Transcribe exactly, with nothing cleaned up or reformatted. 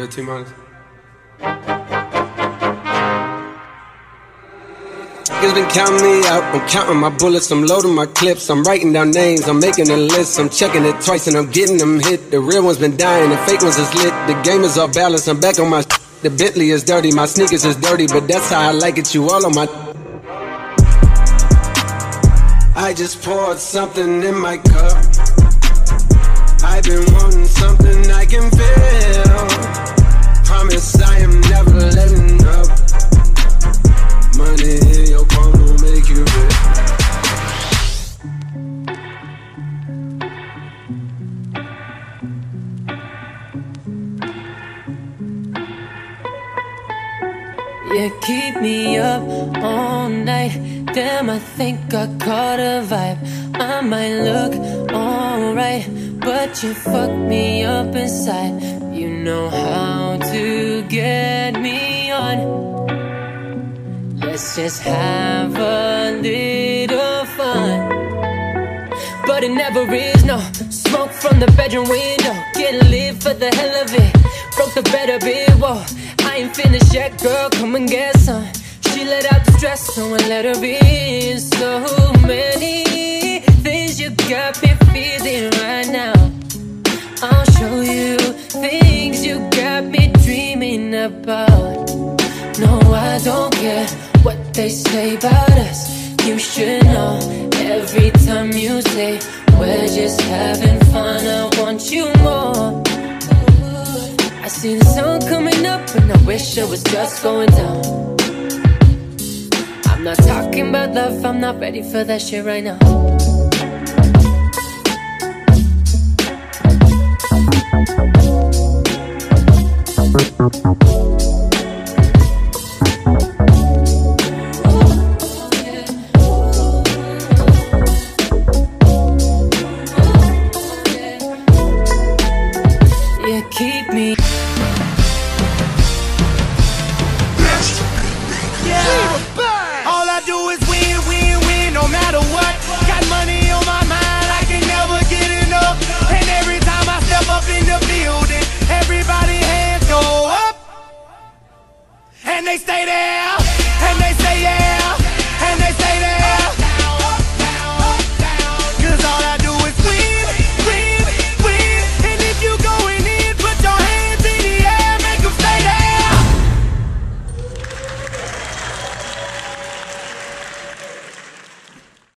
good, T-minus? Niggas been counting me out, I'm counting my bullets, I'm loading my clips, I'm writing down names, I'm making a list, I'm checking it twice and I'm getting them hit. The real ones been dying, the fake ones is lit, the game is off balance, I'm back on my sh**. The Bentley is dirty, my sneakers is dirty, but that's how I like it, you all on my. I just poured something in my cup. I've been wanting something I can feel. Promise I am never letting up. Money in your palm will make you rich. You keep me up all night. Damn, I think I caught a vibe. I might look alright, but you fuck me up inside. You know how to get me on. Let's just have a little fun. But it never is, no. Smoke from the bedroom window, get lit for the hell of it. Broke the bed a bit, whoa. I ain't finished yet, girl, come and get some. She let out the stress, so I let her be. So many things you got me feeling right now. I'll show you things you got me dreaming about. No, I don't care what they say about us. You should know every time you say we're just having fun, I want you more. I see the sun coming up and I wish it was just going down. I'm not talking about love, I'm not ready for that shit right now. We'll be right back.